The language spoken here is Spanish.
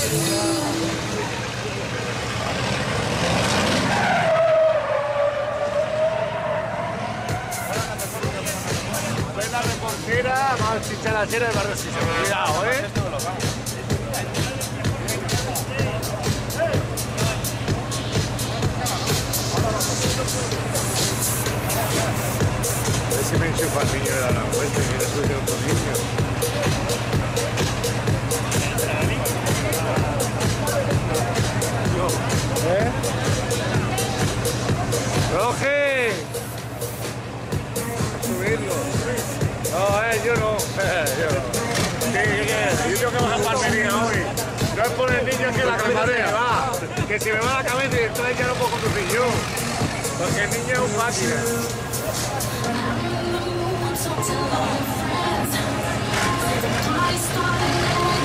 Ves la reportera, vamos a chichar la cera del barrio Sisa. Cuidado, A ver si me enchufa el niño de la vuelta y me le suelto otro niño. ¡Roge! A subirlo. No, yo no. Yo no. ¿Qué? Yo tengo que bajar palmería hoy. No es por el niño que la cabeza se me va. Que si me va la cabeza y entonces ya no puedo conducir yo. Porque el niño es un máquina. I started